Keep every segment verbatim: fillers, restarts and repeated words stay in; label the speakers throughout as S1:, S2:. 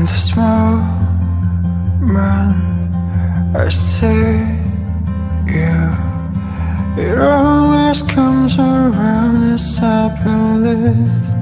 S1: In this moment I see you. It always comes around as I believed.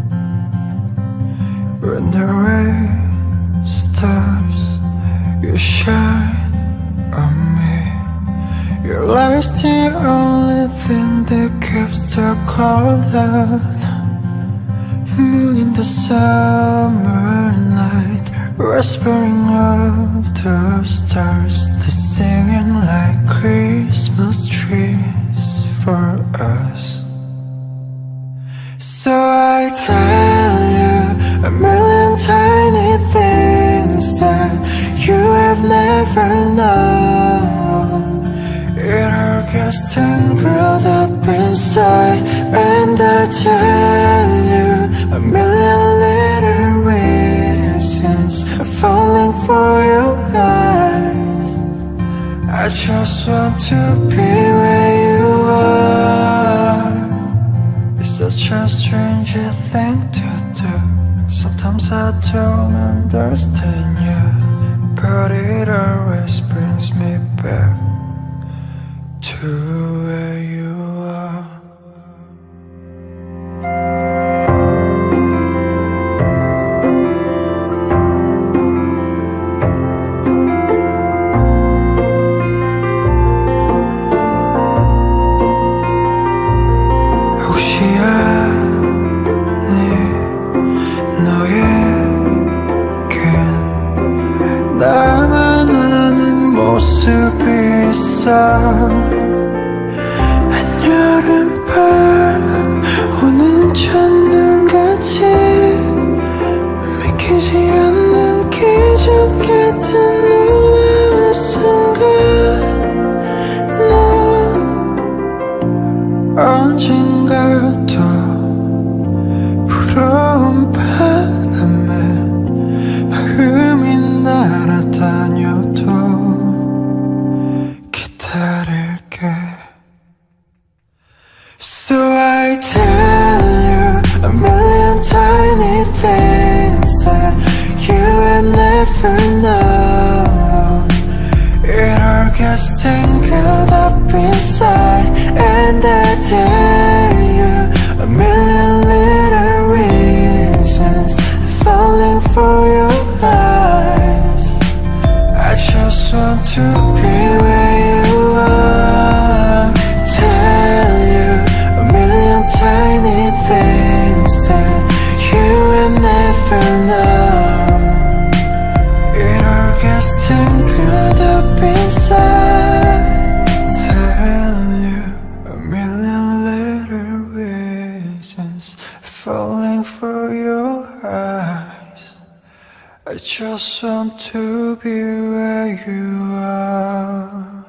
S1: When the rain stops, you shine on me. Your light's the only thing that keeps the cold out. Moon in the summer night, whispering of the stars, they're singing like Christmas trees for us. So I tell you a million tiny things that you have never known. It all gets tangled up inside, and I tell you a million little reasons I'm falling for your eyes. I just want to be where you are. It's such a strange thing to do. Sometimes I don't understand you, but it always brings me back to where you are. 나만 아는 모습이 있어. 한여름밤 오는 첫눈같이 믿기지 않는 기적 같은 놀라운 순간, 넌 언젠가 더 부러운 바람에 마음이 날아다녀도 기다릴게. So I tell you a million tiny things that you have never known. It all gets tangled up inside, and I tell you a million little reasons I'm falling for your eyes. I just want to be where you are. Tell you a million tiny things that you have never known. It all gets tangled up inside. Tell you a million little reasons falling for your eyes. I just want to be where you are.